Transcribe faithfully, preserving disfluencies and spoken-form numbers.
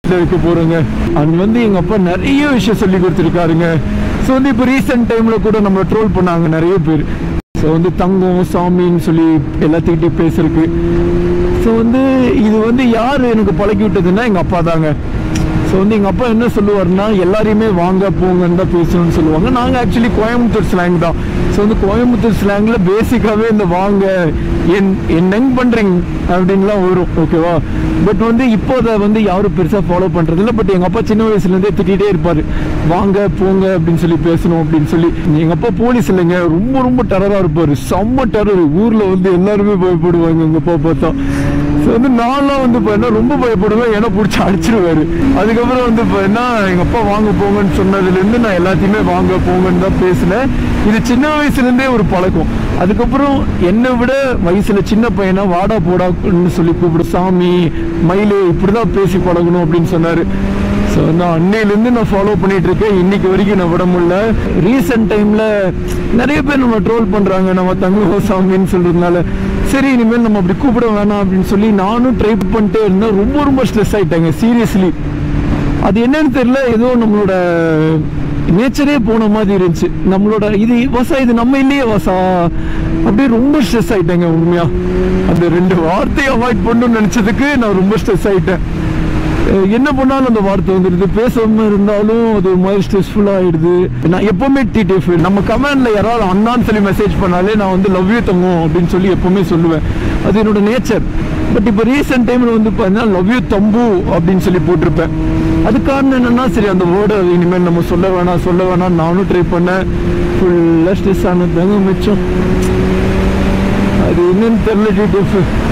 வைக்க போறோங்க. அங்க வந்து எங்க அப்பா நிறைய விஷயம் சொல்லி கொடுத்துருக்காருங்க. ஸோ வந்து இப்போ ரீசெண்ட் டைம்ல கூட நம்ம ட்ரோல் பண்ணாங்க நிறைய பேர். ஸோ வந்து தங்கம் சாமின்னு சொல்லி எல்லாத்துக்கிட்டையும் பேசுறதுக்கு. ஸோ வந்து இது வந்து யார் எனக்கு பழக்கி விட்டதுன்னா எங்கள் அப்பா தாங்க. ஸோ வந்து எங்கள் அப்பா என்ன சொல்லுவார்னா எல்லாரையுமே வாங்க போங்கன்னு தான் பேசணும்னு சொல்லுவாங்க. நாங்கள் ஆக்சுவலி கோயம்புத்தூர் ஸ்லாங் தான். ஸோ வந்து கோயம்புத்தூர் ஸ்லாங்கில் பேசிக்காகவே இந்த வாங்க என் என்னங்க பண்ணுறீங்க அப்படின்லாம் வரும், ஓகேவா. பட் வந்து இப்போ அதை வந்து யாரும் பெருசாக ஃபாலோ பண்ணுறதில்ல. பட் எங்கள் அப்பா சின்ன வயசுலேருந்தே திட்டிகிட்டே இருப்பார், வாங்க போங்க அப்படின்னு சொல்லி பேசணும் அப்படின்னு சொல்லி. எங்கள் அப்பா போலீஸ் இல்லைங்க, ரொம்ப ரொம்ப டெரராக இருப்பார், செம்ம டெரர். ஊரில் வந்து எல்லாருமே பயப்படுவாங்க எங்கள் அப்பா பார்த்தா. ஸோ வந்து நான்லாம் வந்து இப்போ என்ன ரொம்ப பயப்படுவேன், ஏன்னா பிடிச்சி அடிச்சிருவாரு. அதுக்கப்புறம் வந்து இப்போ என்ன எங்கள் அப்பா வாங்க போங்கன்னு சொன்னதுலேருந்து நான் எல்லாத்தையுமே வாங்க போங்கன்னு தான் பேசினேன். இது சின்ன வயசுலேருந்தே ஒரு பழக்கம். அதுக்கப்புறம் என்னை விட வயசுல சின்ன பையனா வாடா போடான்னு சொல்லி கூப்பிடு, சாமி மயிலு இப்படி தான் பேசி பழகணும் அப்படின்னு சொன்னார். ஸோ நான் அன்னையிலேருந்து நான் ஃபாலோ பண்ணிட்டு இருக்கேன், இன்னைக்கு வரைக்கும் நான் விட முடியல. ரீசெண்ட் டைமில் நிறைய பேர் நம்ம ட்ரோல் பண்ணுறாங்க நம்ம தங்கம் சாமின்னு சொல்கிறதுனால. சரி இனிமேல் நம்ம அப்படி கூப்பிட வேணாம் அப்படின்னு சொல்லி நானும் ட்ரை பண்ணிட்டே இருந்தேன். ரொம்ப ரொம்ப ஸ்ட்ரெஸ் ஆகிட்டாங்க சீரியஸ்லி. அது என்னன்னு தெரியல, ஏதோ நம்மளோட நேச்சரே போன மாதிரி இருந்துச்சு. நம்மளோட இது வசா, இது நம்ம இல்லையே வசா, அப்படியே ரொம்ப ஸ்ட்ரெஸ் ஆகிட்டேங்க உண்மையா. அந்த ரெண்டு வார்த்தையை அவாய்ட் பண்ணணும்னு நினச்சதுக்கு நான் ரொம்ப ஸ்ட்ரெஸ் ஆகிட்டேன். என்ன பண்ணாலும் அந்த வார்த்தை வந்துடுது, பேசாம இருந்தாலும் அது ஒரு மாதிரி ஸ்ட்ரெஸ்ஃபுல்லாக ஆகிடுது. நான் எப்போவுமே டிடிஎஃப் நம்ம கமெண்ட்ல யாராவது அண்ணான்னு சொல்லி மெசேஜ் பண்ணாலே நான் வந்து லவ் யூ தங்கம் அப்படின்னு சொல்லி எப்போவுமே சொல்லுவேன். அது என்னோட நேச்சர். பட் இப்போ ரீசெண்ட் டைமில் வந்து பார்த்தீங்கன்னா லவ் யூ தம்பு அப்படின்னு சொல்லி போட்டிருப்பேன். அது காரணம் என்னன்னா, சரி அந்த வேர்டை இனிமேல் நம்ம சொல்ல வேணாம் சொல்ல வேணாம் நானும் ட்ரை பண்ணேன். ஃபுல்லாக ஸ்ட்ரெஸ் ஆனது தாங்க மிச்சம். அது என்னன்னு தெரியல டிடிஎஃப்.